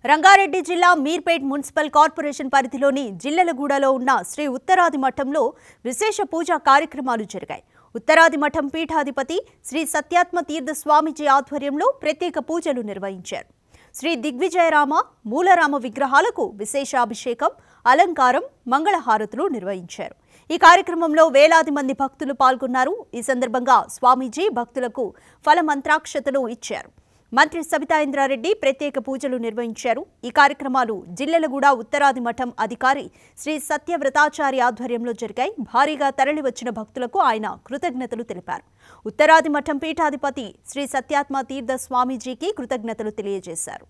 రంగారెడ్డి జిల్లా Meerpet municipal corporation పరిధిలోని జిల్లెలగూడలో ఉన్న శ్రీ ఉత్తరాది మఠంలో విశేష పూజా కార్యక్రమాలు జరిగాయి. ఉత్తరాది మఠం పీఠాధిపతి శ్రీ సత్యాత్మ తీర్థ స్వామీజీ ఆధ్వర్యంలో ప్రత్యేక పూజలు నిర్వహించారు. శ్రీ దిగ్విజయరామ మూలరామ విగ్రహాలకు విశేషాభిషేకం, అలంకారం, మంగళహారతులు నిర్వహించారు. ఈ కార్యక్రమంలో వేలాది మంది భక్తులు పాల్గొన్నారు. ఈ సందర్భంగా స్వామీజీ భక్తులకు ఫలమంత్రాక్షతలు ఇచ్చారు. మంత్రి సబితా ఇంద్రారెడ్డి ప్రత్యేక పూజలు నిర్వహించారు. ఈ కార్యక్రమాలు జిల్లెలగూడ ఉత్తరాది మఠం అధికారి శ్రీ సత్యవ్రతాచారి ఆధ్వర్యంలో జరిగాయి. భారీగా తరలివచ్చిన భక్తులకు ఆయన కృతజ్ఞతలు తెలిపారు. ఉత్తరాది మఠం పీఠాధిపతి శ్రీ సత్యాత్మ తీర్థ స్వామీజీకి కృతజ్ఞతలు తెలియజేశారు.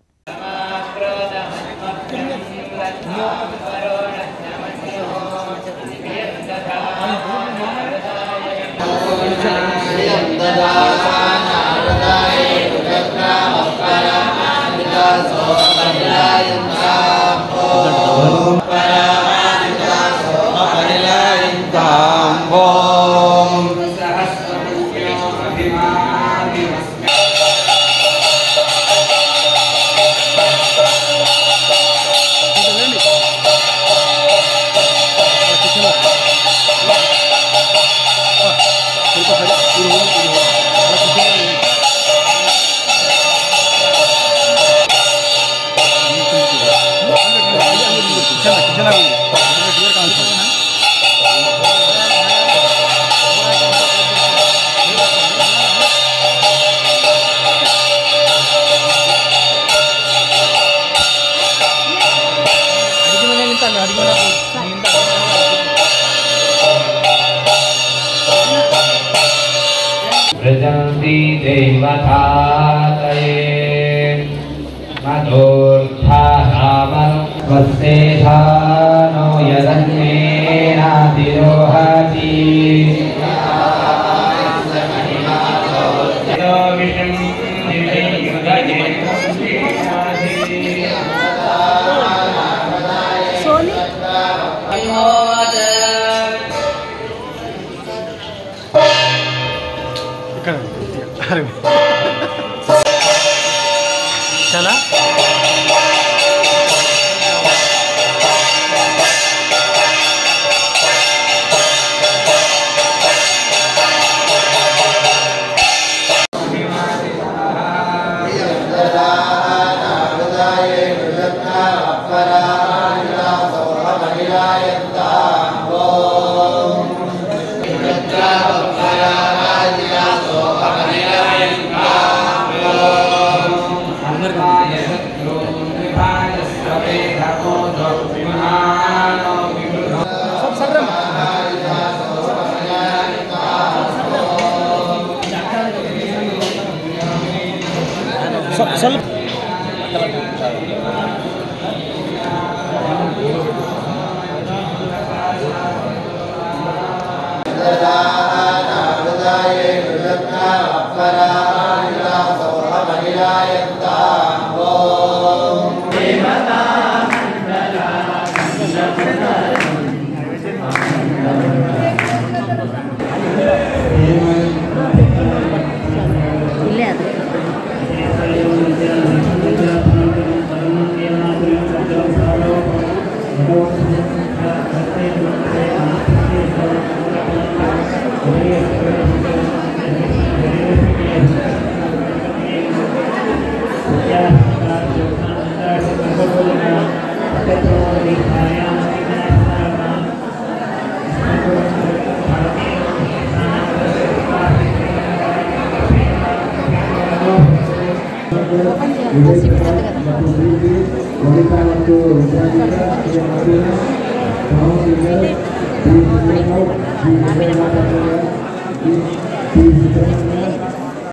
प्रजन्ति देवतातये मधोर्धारामस्तेधानो यदन्येनातिरोहति चला